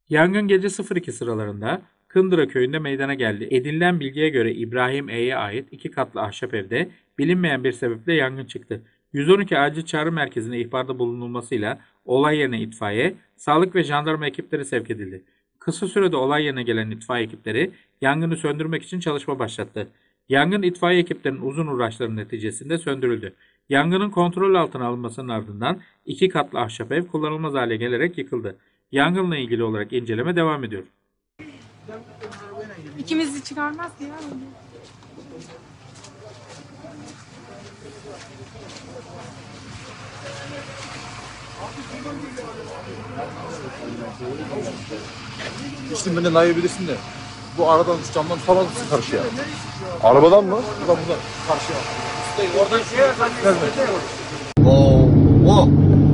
Yangın gece 02 sıralarında Kındıra köyünde meydana geldi. Edinilen bilgiye göre İbrahim E.'ye ait 2 katlı ahşap evde bilinmeyen bir sebeple yangın çıktı. 112 acil çağrı merkezine ihbarda bulunulmasıyla olay yerine itfaiye, sağlık ve jandarma ekipleri sevk edildi. Kısa sürede olay yerine gelen itfaiye ekipleri yangını söndürmek için çalışma başlattı. Yangın itfaiye ekiplerinin uzun uğraşlarının neticesinde söndürüldü. Yangının kontrol altına alınmasının ardından 2 katlı ahşap ev kullanılmaz hale gelerek yıkıldı. Yangınla ilgili olarak inceleme devam ediyor. İkimizi çıkarmaz ya. İşte beni daha iyi bilirsin de. Bu aradan şu camdan tutamaz mısın karşıya? Arabadan mı? Buradan karşıya. Oradan şeye verme. Oo.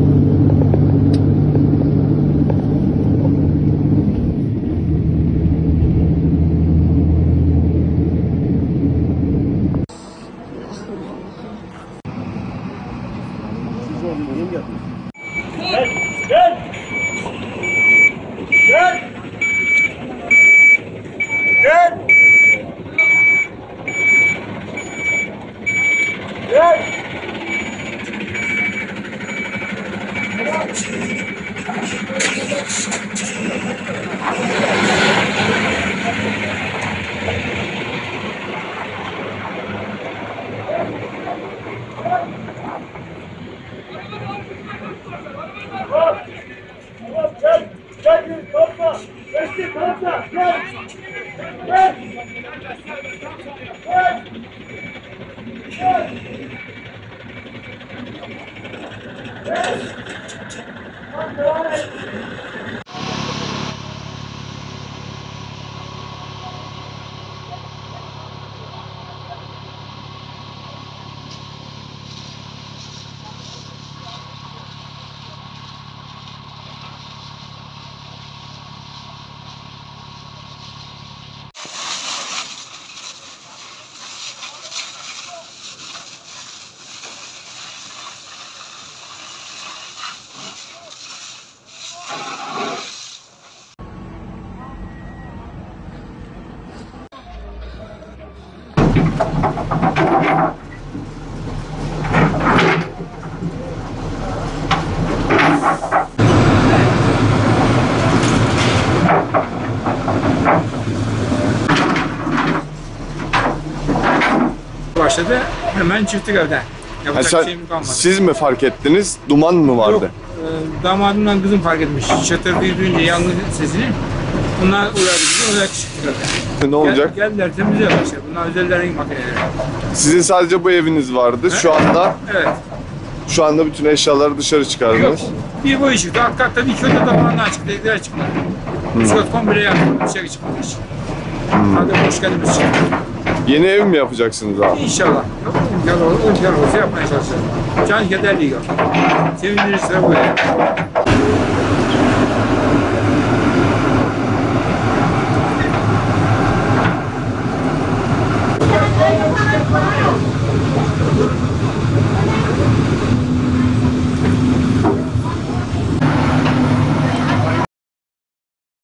Başladı, hemen çıktık evden. Yapacak bir şeyim kalmadı. Siz mi fark ettiniz? Duman mı vardı? Yok, damadımla kızım fark etmiş. Çatırdığı duyunca yangın sesini. Bunlar uyardı bizi, oraya çıktık evden. Ne olacak? Geldiler, temizliyorlar işte. Bunlar özellerin makineleri. Sizin sadece bu eviniz vardı. He? Evet. Şu anda bütün eşyaları dışarı Yok, çıkardınız. bir boyu çıktı. Alt kattan 2 oda tabanından çıktı, dediler çıkmadı. 3 kat komple yandı, dışarı çıkmadı hiç. Hadi hoş geldiniz çıktı. Yeni ev mi yapacaksınız abi? İnşallah. Yok, imkan olursa yapmaya çalışacağız. Can kederliği yok. Sevindirirse bu ev.